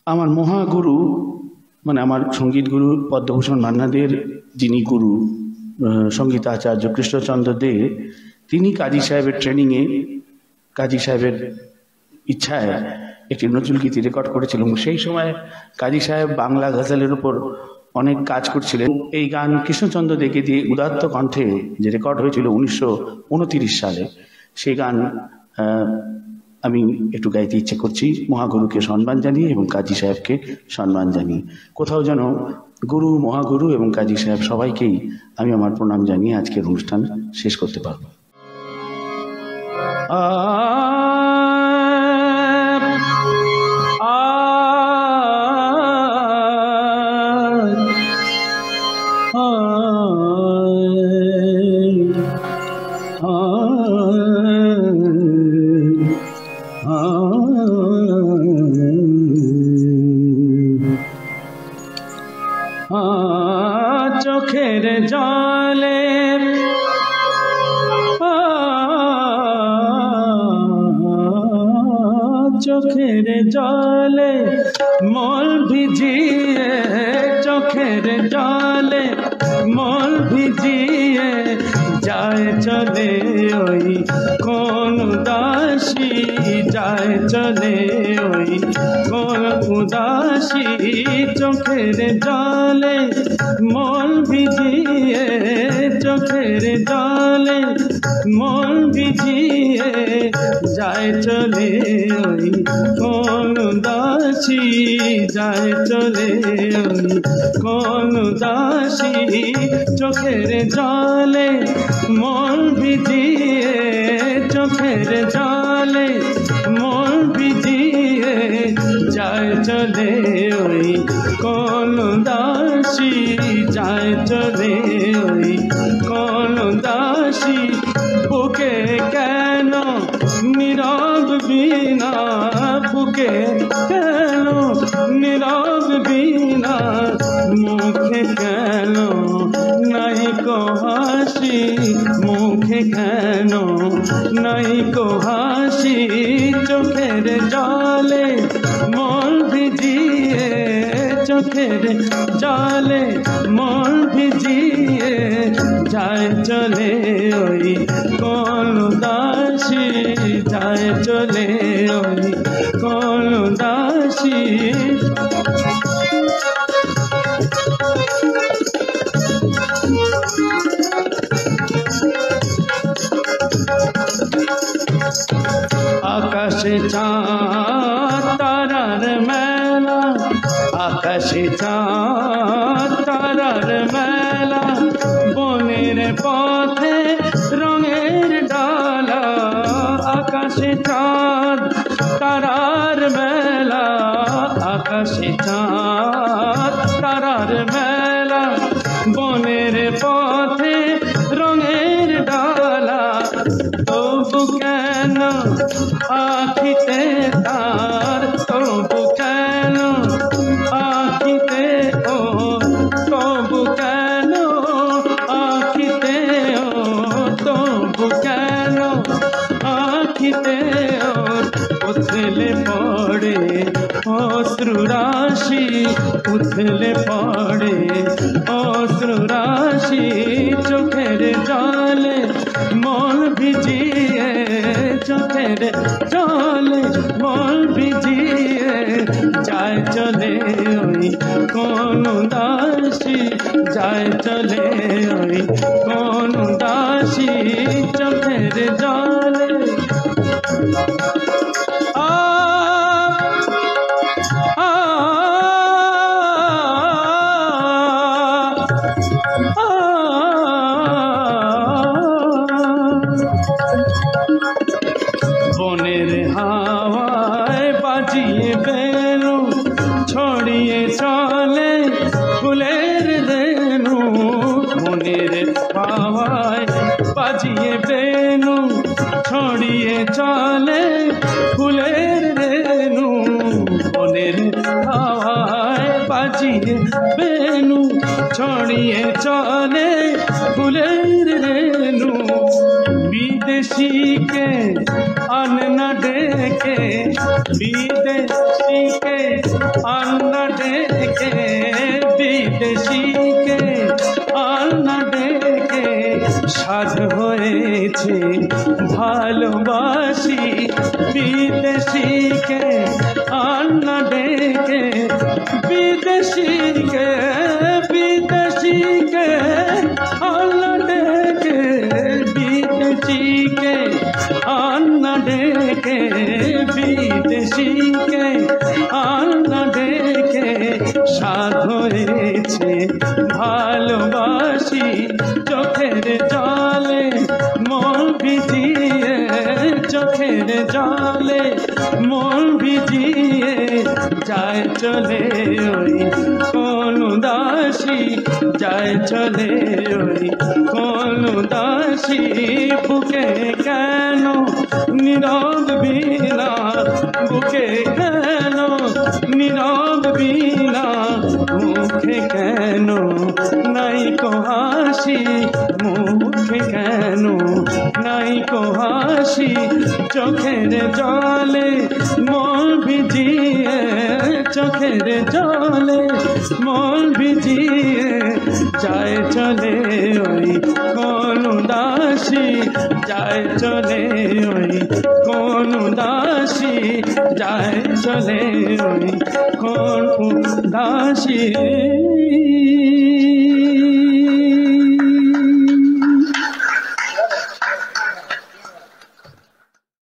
আমার মহাগুরু মানে আমার সঙ্গীত গুরু পদ্মভূষণ মান্নাদের যিনি গুরু সঙ্গীতাচার্য কৃষ্ণচন্দ্র দে, তিনি কাজী সাহেবের ট্রেনিংয়ে, কাজী সাহেবের ইচ্ছায় একটি নজরুল গীতি রেকর্ড করেছিলেন। সেই সময় কাজী সাহেব বাংলা গজলের উপর অনেক কাজ করছিলেন। এই গান কৃষ্ণচন্দ্র দেকে দিয়ে উদাত্ত কণ্ঠে যে রেকর্ড হয়েছিল 1929 সালে, সেই গান আমি একটু গাইতে ইচ্ছে করছি, মহাগুরুকে সম্মান জানিয়ে এবং কাজী সাহেবকে সম্মান জানিয়ে। কোথাও যেন গুরু, মহাগুরু এবং কাজী সাহেব সবাইকেই আমি আমার প্রণাম জানিয়ে আজকের অনুষ্ঠান শেষ করতে পারব। চোখের জলে চোখের জলে মল ভিজিয়ে, চোখের জলে মল ভিজিয়ে যায় চলে ওই কোন উদাসী, যায় চলে ওই কোন উদাসী। চোখের জলে মল ভিজিয়ে, চোখের জলে মল ভিজিয়ে যায় চলে ওই কোন উদাসী, যায় চলে ওই কোন উদাসী। চোখের জলে মল ভিজিয়ে, চোখের জলে মল ভিজিয়ে যায় চলে ওই কোন উদাসী, যায় চলে ওই কোন উদাসী। বুকে কেন নীরব বীণা, বুকে কেন নীরব বীণা, মুখে কেন নাই কো হাসি, মুখে কেন নাই কো হাসি। চোখের জলে মল ভিজিয়ে, চোখের জলে মল ভিজিয়ে যায় চলে ওই কোন উদাসী, যায় চলে ওই কোন উদাসী। আকাশে চাঁদ তারার মেলা, আকাশে চাঁদ তারার মেলা, বনের পথে রঙের ডালা। আকাশে চাঁদ তারার মেলা, আকাশে চাঁদ তারার মেলা, বনের পথে রঙের ডালা। তবু কেন আখিতে তার, তবু কেন আখিতে ও, তবু কেন আখিতে ও, তবু কেন আখিতে ওর উথলে পড়ে অশ্রু রাশি, উথলে পড়ে অশ্রু রাশি। চোখের জলে মল ভিজিয়ে, চোখের জলে মল ভিজিয়ে যায় চলে ওই কোন উদাসী, যায় চলে ওই কোন উদাসী। চোখের জলে বনের হাওয়ায় বাজিয়ে বেনু, ছড়িয়ে চলে ফুলের রেণু। বনের হাওয়ায় বাজিয়ে বেনু, ছড়িয়ে চলে ফুলের রেণু। বনের হাওয়ায় বাজিয়ে বেনু, ছড়িয়ে চলে ফুলের রেণু। বিদেশিকে আননা ডেকে, বিদেশিকে আন্না ডেকে বিদেশিকে, আন্না ডেকে সাধ হয়েছে ভালোবাসি বিদেশিকে, আন্না ডেকে বিদেশিকে, বিদেশিকে আন্না ডেকে বিদেশিকে, আন্না ডেকে বিদেশিকে, আন্না ডেকে সাধ হয়েছে ভালোবাসি চোখের জলে মন ভিজিয়ে, চোখের জলে মন ভিজিয়ে যায় চলে ওই কোন উদাসী, যায় চলে ওই কোন উদাসী। বুকে কেন নীরব বীণা, বুকে কেন নীরব বীণা, মুখে কেন নাই কো হাসি, মুখে কেন নাই কো হাসি। চোখের জলে মন ভিজিয়ে, চোখের জলে মন ভিজিয়ে যায় চলে ওই কোন উদাসী, যায় চলে ওই কোন উদাসী, যায় চলে ওই কোন উদাসী।